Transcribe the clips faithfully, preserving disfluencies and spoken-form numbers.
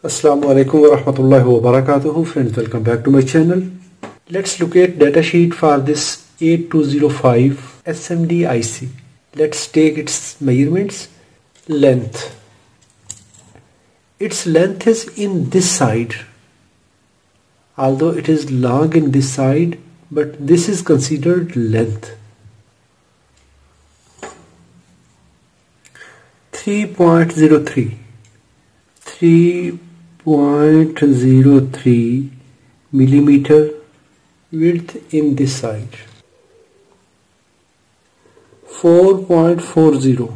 Assalamu alaikum wa rahmatullahi wa barakatuhu. Friends, welcome back to my channel. Let's look at datasheet for this eight two zero five S M D I C. Let's take its measurements. Length. Its length is in this side, although it is long in this side, but this is considered length. three point zero three. three point zero three millimeter width in this side. four point four zero.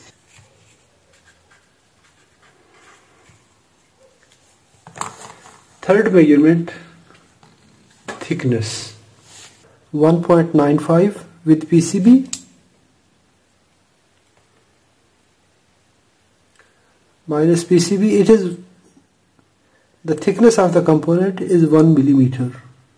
Third measurement, thickness, one point nine five with P C B, minus P C B. It is the thickness of the component is one millimeter.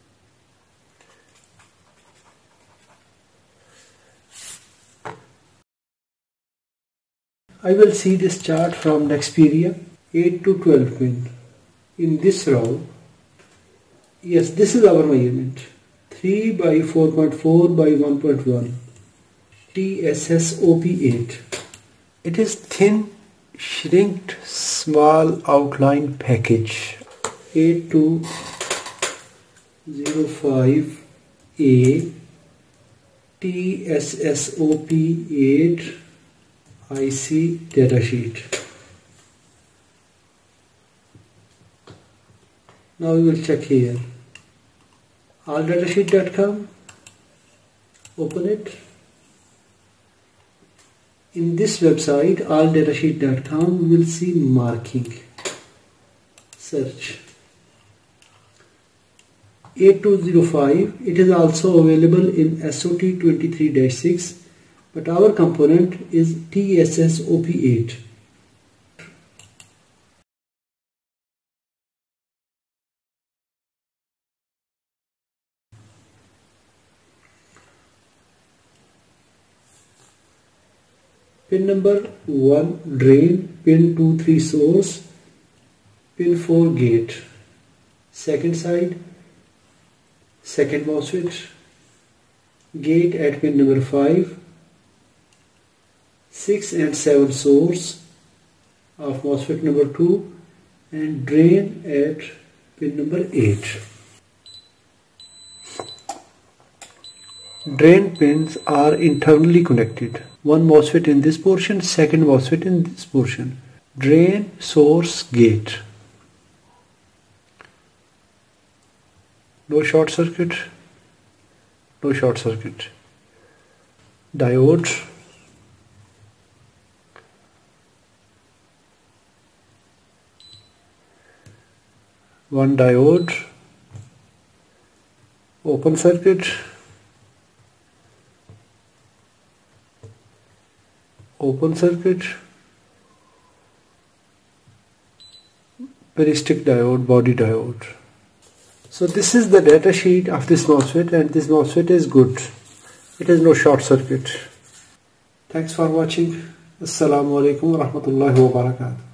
I will see this chart from Nexperia. Eight to twelve pin. In this row, yes, this is our measurement, three by four point four by one point one, T S S O P eight. It is thin, shrinked, small outline package. eight two zero five A T S S O P eight I C datasheet. Now we will check here. all datasheet dot com. Open it. In this website, all datasheet dot com, we will see marking. Search. eight two zero five. It is also available in S O T twenty-three dash six, but our component is T S S O P eight. Pin number one drain, pin two three source, pin four gate. Second side, second MOSFET, gate at pin number five, six and seven source of MOSFET number two, and drain at pin number eight. Drain pins are internally connected. One MOSFET in this portion, second MOSFET in this portion. Drain, source, gate. No short circuit. No short circuit. Diode. One diode. Open circuit. Open circuit, peristic diode, body diode. So this is the data sheet of this MOSFET, and this MOSFET is good. It has no short circuit. Thanks for watching. Assalamu alaikum wa rahmatullahi wa barakatuh.